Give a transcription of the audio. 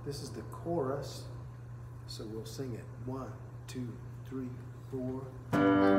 This is the chorus, so we'll sing it 1, 2, 3, 4.